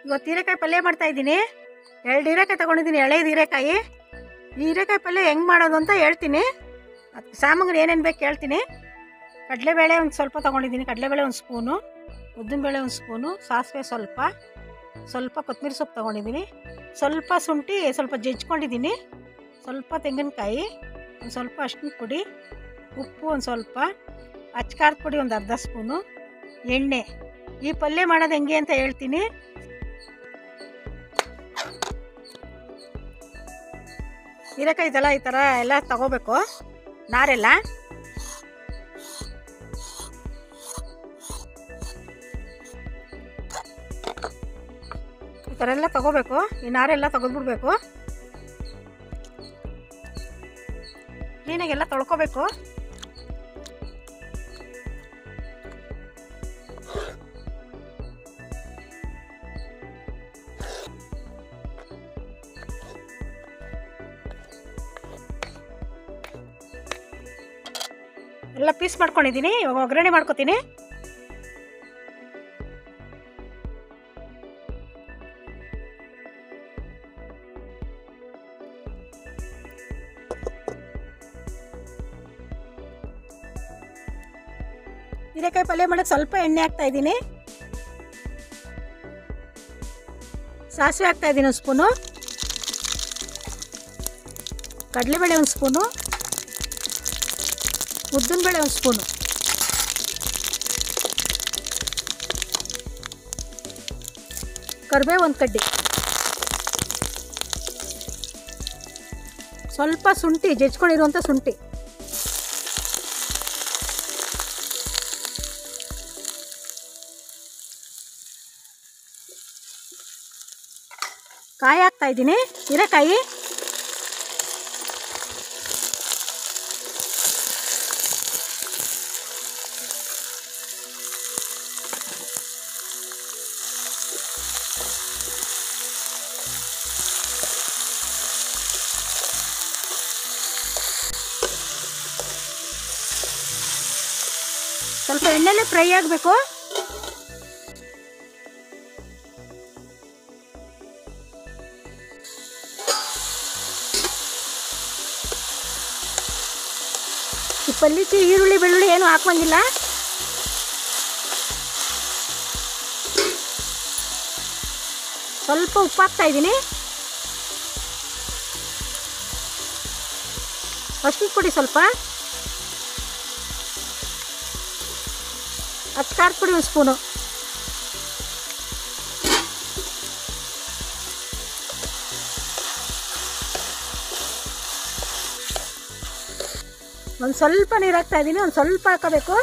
ಇವತ್ತು ಹೀರೆಕಾಯಿ ಪಲ್ಯ ಮಾಡ್ತಾ ಇದ್ದೀನಿ. 2 ಹೀರೆಕಾಯಿ ತೊಗೊಂಡಿದ್ದೀನಿ, ಎಳೆದು ಹೀರೆಕಾಯಿ. ಈ ಹೀರೆಕಾಯಿ ಪಲ್ಯ ಹೆಂಗೆ ಮಾಡೋದು ಅಂತ ಹೇಳ್ತೀನಿ. ಅದಕ್ಕೆ ಸಾಮಗ್ರಿ ಏನೇನು ಬೇಕು ಹೇಳ್ತೀನಿ. ಕಡಲೆಬೇಳೆ ಒಂದು ಸ್ವಲ್ಪ ತೊಗೊಂಡಿದ್ದೀನಿ, ಕಡಲೆಬೇಳೆ 1 ಸ್ಪೂನು, ಉದ್ದಿನಬೇಳೆ 1 ಸ್ಪೂನು, ಸಾಸಿವೆ ಸ್ವಲ್ಪ ಕೊತ್ತಂಬರಿ ಸೊಪ್ಪು ತೊಗೊಂಡಿದ್ದೀನಿ, ಸ್ವಲ್ಪ ಶುಂಠಿ ಸ್ವಲ್ಪ ಜಜ್ಕೊಂಡಿದ್ದೀನಿ, ಸ್ವಲ್ಪ ತೆಂಗಿನಕಾಯಿ, ಒಂದು ಸ್ವಲ್ಪ ಅರಿಶಿನ ಪುಡಿ, ಉಪ್ಪು ಒಂದು ಸ್ವಲ್ಪ, ಅಚ್ಕಾರದ ಪುಡಿ ಒಂದು ಅರ್ಧ ಸ್ಪೂನು, ಎಣ್ಣೆ. ಈ ಪಲ್ಯ ಮಾಡೋದು ಹೆಂಗೆ ಅಂತ ಹೇಳ್ತೀನಿ. ಹೀರೆಕಾಯಿ ಇದೆಲ್ಲ ಈ ಥರ ಎಲ್ಲ ತಗೋಬೇಕು, ನಾರೆಲ್ಲ. ಈ ಥರ ಎಲ್ಲ ತಗೋಬೇಕು, ಈ ನಾರೆಲ್ಲ ತೆಗೆದ್ಬಿಡ್ಬೇಕು. ಕ್ಲೀನಾಗೆಲ್ಲ ತೊಳ್ಕೊಬೇಕು. ಎಲ್ಲ ಪೀಸ್ ಮಾಡ್ಕೊಂಡಿದ್ದೀನಿ. ಇವಾಗ ಒಗ್ಗರಣೆ ಮಾಡ್ಕೊತೀನಿ. ಹೀರೆಕಾಯಿ ಪಲ್ಯ ಮಾಡೋಕ್ಕೆ ಸ್ವಲ್ಪ ಎಣ್ಣೆ ಹಾಕ್ತಾ ಇದ್ದೀನಿ, ಸಾಸಿವೆ ಹಾಕ್ತಾ ಇದ್ದೀನಿ 1 ಸ್ಪೂನು, ಕಡಲೆಬೇಳೆ 1 ಸ್ಪೂನು, ಉದ್ದಿನಬೇಳೆ 1 ಸ್ಪೂನು, ಕರಿಬೇವು 1 ಕಡ್ಡಿ, ಸ್ವಲ್ಪ ಶುಂಠಿ ಜಜ್ಕೊಂಡಿರುವಂಥ ಶುಂಠಿ, ಕಾಯಿ ಹಾಕ್ತಾ ಇದ್ದೀನಿ, ಹೀರೆಕಾಯಿ, ಸ್ವಲ್ಪ ಎಣ್ಣೆಲೆ ಫ್ರೈ ಆಗಬೇಕು. ಈ ಪಲ್ಯಕ್ಕೆ ಈರುಳ್ಳಿ ಬೆಳ್ಳುಳ್ಳಿ ಏನು ಹಾಕಂಗಿಲ್ಲ. ಸ್ವಲ್ಪ ಉಪ್ಪು ಹಾಕ್ತಾ ಇದ್ದೀನಿ, ಅರಿಶಿನ ಪುಡಿ ಸ್ವಲ್ಪ, ಅಚ್ಕಾರದ ಪುಡಿ 1 ಸ್ಪೂನು, ಒಂದು ಸ್ವಲ್ಪ ನೀರು ಹಾಕ್ತಾ ಇದ್ದೀನಿ, ಒಂದು ಸ್ವಲ್ಪ ಹಾಕಬೇಕು.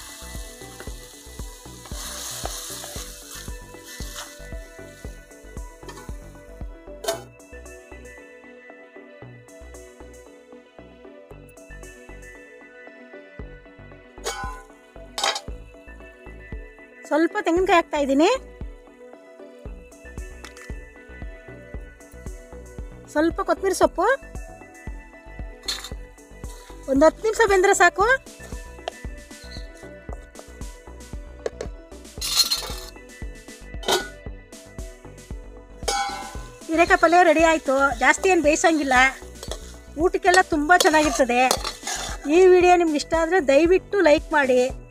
ಸ್ವಲ್ಪ ತೆಂಗಿನಕಾಯಿ ಹಾಕ್ತಾ ಇದ್ದೀನಿ, ಸ್ವಲ್ಪ ಕೊತ್ತಂಬರಿ ಸೊಪ್ಪು, ಒಂದು 10 ನಿಮಿಷ ಬೆಂದರೆ ಸಾಕು. ಹೀರೆಕಾಯಿ ಪಲ್ಯ ರೆಡಿ ಆಯಿತು. ಜಾಸ್ತಿ ಏನು ಬೇಯಿಸೋಂಗಿಲ್ಲ, ಊಟಕ್ಕೆಲ್ಲ ತುಂಬ ಚೆನ್ನಾಗಿರ್ತದೆ. ಈ ವಿಡಿಯೋ ನಿಮ್ಗೆ ಇಷ್ಟ ಆದರೆ ದಯವಿಟ್ಟು ಲೈಕ್ ಮಾಡಿ.